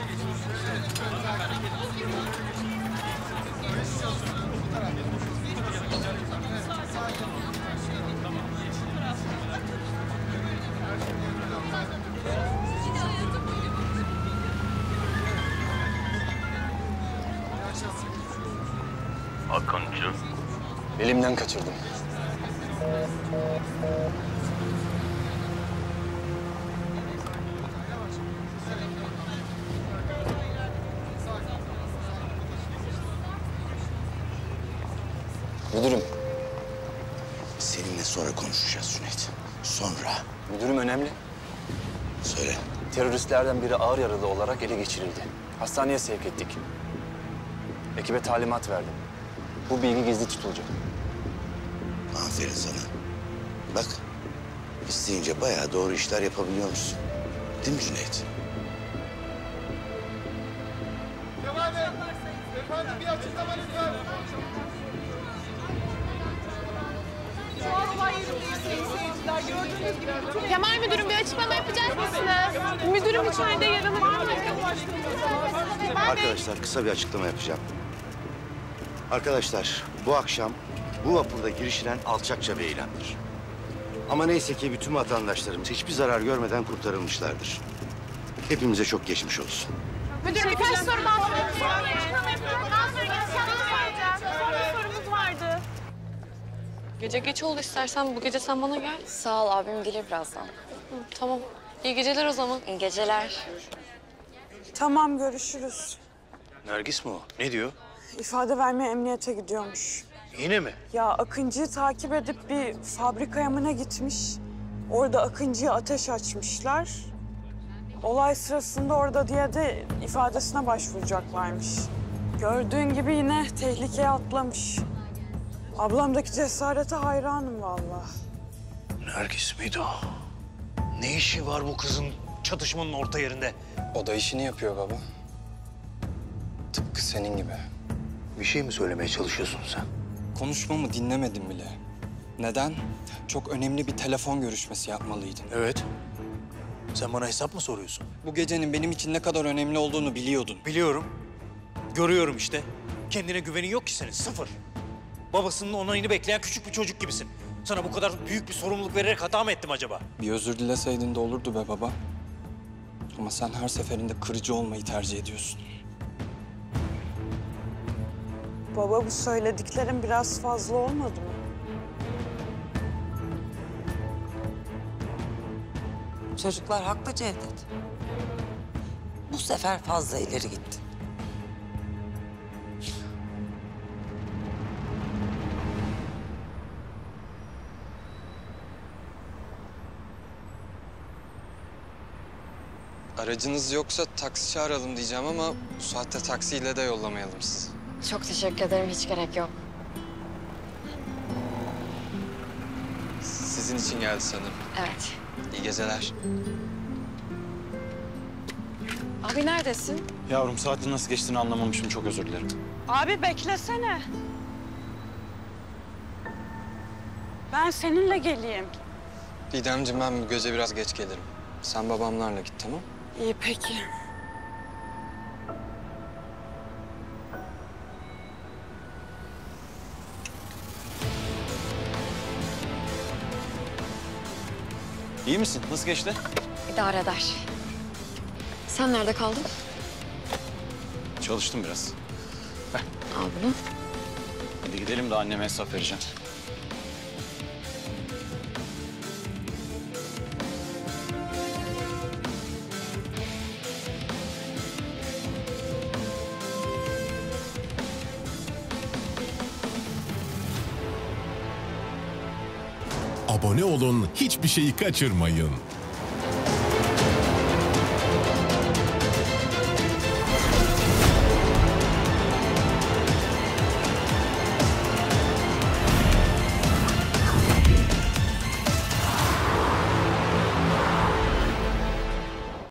Akıncı. Elimden kaçırdım. Müdürüm. Seninle sonra konuşacağız Cüneyt. Sonra. Müdürüm önemli. Söyle. Teröristlerden biri ağır yaralı olarak ele geçirildi. Hastaneye sevk ettik. Ekibe talimat verdim. Bu bilgi gizli tutulacak. Aferin sana. Bak, isteyince bayağı doğru işler yapabiliyormuşsun. Değil mi Cüneyt? Kemal Bey, efendim bir açıklama lütfen. Şu an olay yerindeyiz sayın seyirciler. Gördüğünüz gibi bütün... Kemal müdürüm bir açıklama yapacak mısınız? Müdürüm içeride yaralı var mı? Arkadaşlar kısa bir açıklama yapacağım. Arkadaşlar bu akşam bu vapurda girişilen alçakça bir eylemdir. Ama neyse ki bütün vatandaşlarımız hiçbir zarar görmeden kurtarılmışlardır. Hepimize çok geçmiş olsun. Müdürüm birkaç soru daha soracağım. Daha sonra geçeceğim soracağım. Son bir sorumuz vardı. Gece geç oldu, istersen bu gece sen bana gel. Sağ ol, abim gelir birazdan. Hı, tamam. İyi geceler o zaman. İyi geceler. Tamam, görüşürüz. Nergis mi o? Ne diyor? İfade vermeye emniyete gidiyormuş. Yine mi? Ya Akıncı'yı takip edip bir fabrikaya mı ne gitmiş? Orada Akıncı'ya ateş açmışlar. Olay sırasında orada diye de ifadesine başvuracaklarmış. Gördüğün gibi yine tehlikeye atlamış. Ablamdaki cesarete hayranım vallahi. Nergis miydi o? Ne işi var bu kızın çatışmanın orta yerinde? O da işini yapıyor baba. Tıpkı senin gibi. Bir şey mi söylemeye çalışıyorsun sen? Konuşmamı dinlemedin bile. Neden? Çok önemli bir telefon görüşmesi yapmalıydın. Evet. Sen bana hesap mı soruyorsun? Bu gecenin benim için ne kadar önemli olduğunu biliyordun. Biliyorum. Görüyorum işte. Kendine güvenin yok ki senin, sıfır. Babasının onayını bekleyen küçük bir çocuk gibisin. Sana bu kadar büyük bir sorumluluk vererek hata mı ettim acaba? Bir özür dileseydin de olurdu be baba. Ama sen her seferinde kırıcı olmayı tercih ediyorsun. Baba, bu söylediklerin biraz fazla olmadı mı? Çocuklar haklı Cevdet. Bu sefer fazla ileri gitti. Aracınız yoksa taksi çağıralım diyeceğim ama bu saatte taksiyle de yollamayalım sizi. Çok teşekkür ederim, hiç gerek yok. Sizin için geldi sanırım. Evet. İyi geceler. Abi neredesin? Yavrum saatin nasıl geçtiğini anlamamışım. Çok özür dilerim. Abi beklesene. Ben seninle geleyim. Didemciğim, ben bu gece biraz geç gelirim. Sen babamlarla git, tamam? İyi peki. İyi misin? Nasıl geçti? İdare eder. Sen nerede kaldın? Çalıştım biraz. Al bunu. Hadi gidelim de anneme hesap vereceğim. Abone olun, hiçbir şeyi kaçırmayın.